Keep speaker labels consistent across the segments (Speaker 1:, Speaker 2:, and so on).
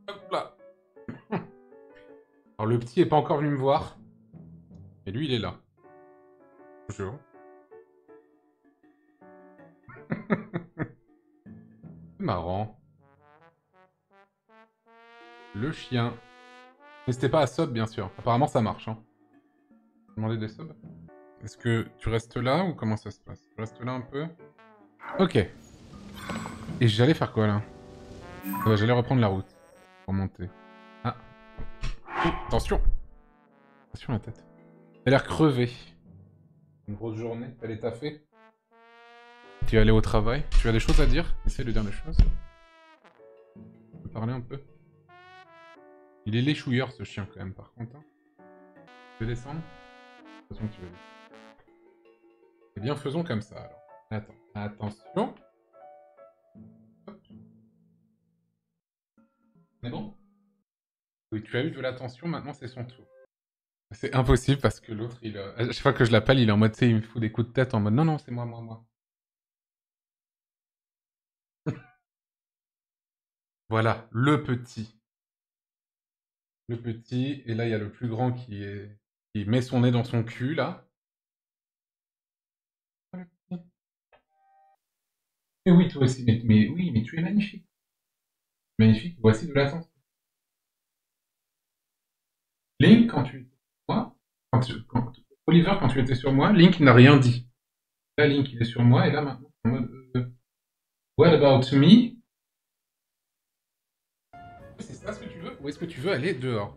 Speaker 1: Hop là. Alors le petit est pas encore venu me voir. Et lui, il est là. Bonjour. C'est marrant. Le chien. N'hésitez pas à sub, bien sûr. Apparemment, ça marche. Hein. Demander des subs. Est-ce que tu restes là ou comment ça se passe? Tu restes là un peu? Ok. Et j'allais faire quoi là? Ah bah, j'allais reprendre la route. Pour monter. Ah. Oh, attention! Attention la tête. T'as l'air crevé. Une grosse journée. T'allais taffer? Tu es allé au travail? Tu as des choses à dire? Essaye de dire des choses. Tu peux parler un peu? Il est léchouilleur ce chien quand même par contre. Hein. Tu veux descendre? De toute façon que tu veux descendre. Eh bien faisons comme ça alors. Attends. Attention. Hop. C'est bon? Oui, tu as eu de l'attention, maintenant c'est son tour. C'est impossible parce que l'autre, il... à chaque fois que je l'appelle, il est en mode, tu sais, il me fout des coups de tête en mode, non, non, c'est moi, moi, moi. Voilà, le petit. Le petit, et là, il y a le plus grand qui met son nez dans son cul, là. Ah, le petit. Mais oui, toi aussi, mais oui, mais tu es magnifique. Magnifique, voici de l'attention. Link, quand tu étais sur moi, Oliver, quand tu étais sur moi, Link n'a rien dit. Là, Link, il est sur moi, et là, maintenant, en mode, what about me? C'est ça ce que tu veux? Ou est-ce que tu veux aller dehors?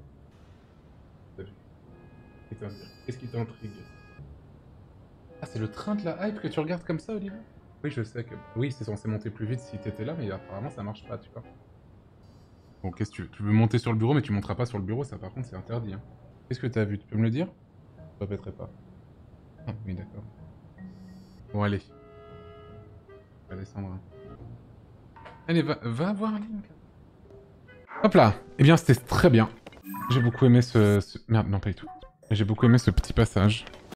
Speaker 1: Qu'est-ce qui t'intrigue? Ah, c'est le train de la hype que tu regardes comme ça, Oliver? Oui, je sais que... Oui, c'est censé monter plus vite si t'étais là, mais apparemment ça marche pas, tu vois. Bon, qu'est-ce que tu veux? Tu veux monter sur le bureau, mais tu monteras pas sur le bureau, ça par contre c'est interdit. Hein. Qu'est-ce que t'as vu? Tu peux me le dire? Je répéterai pas. Ah, oui, d'accord. Bon, allez. On va descendre. Hein. Allez, va voir Link. Hop là. Eh bien, c'était très bien. J'ai beaucoup aimé ce... Merde, non, pas du tout. J'ai beaucoup aimé ce petit passage.